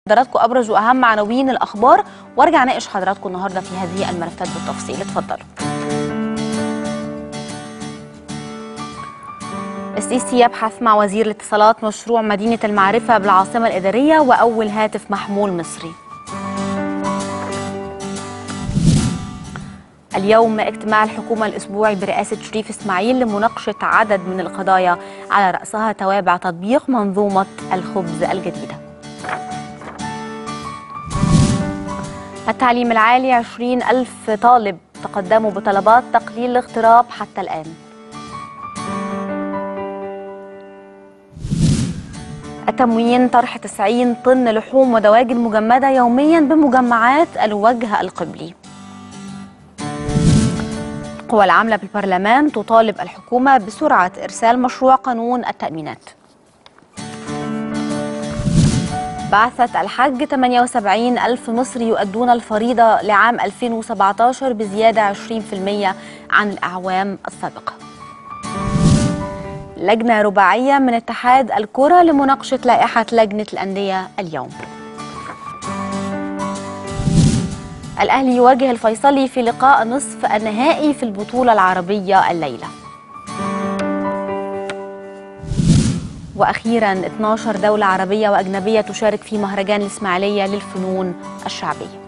حضراتكم ابرز واهم عناوين الاخبار وارجع اناقش حضراتكم النهارده في هذه الملفات بالتفصيل. اتفضلوا. السيسي يبحث مع وزير الاتصالات مشروع مدينة المعرفة بالعاصمة الإدارية وأول هاتف محمول مصري. اليوم اجتماع الحكومة الأسبوعي برئاسة شريف إسماعيل لمناقشة عدد من القضايا على رأسها توابع تطبيق منظومة الخبز الجديدة. التعليم العالي 20,000 طالب تقدموا بطلبات تقليل الاغتراب حتى الآن. التموين طرح 90 طن لحوم ودواجن مجمدة يوميا بمجمعات الوجه القبلي. القوى العاملة بالبرلمان تطالب الحكومة بسرعة إرسال مشروع قانون التأمينات. بعثة الحج 78,000 مصري يؤدون الفريضة لعام 2017 بزيادة 20% عن الأعوام السابقة. لجنة رباعية من اتحاد الكرة لمناقشة لائحة لجنة الأندية اليوم. الأهلي يواجه الفيصلي في لقاء نصف النهائي في البطولة العربية الليلة. وأخيراً 12 دولة عربية وأجنبية تشارك في مهرجان الإسماعيلية للفنون الشعبية.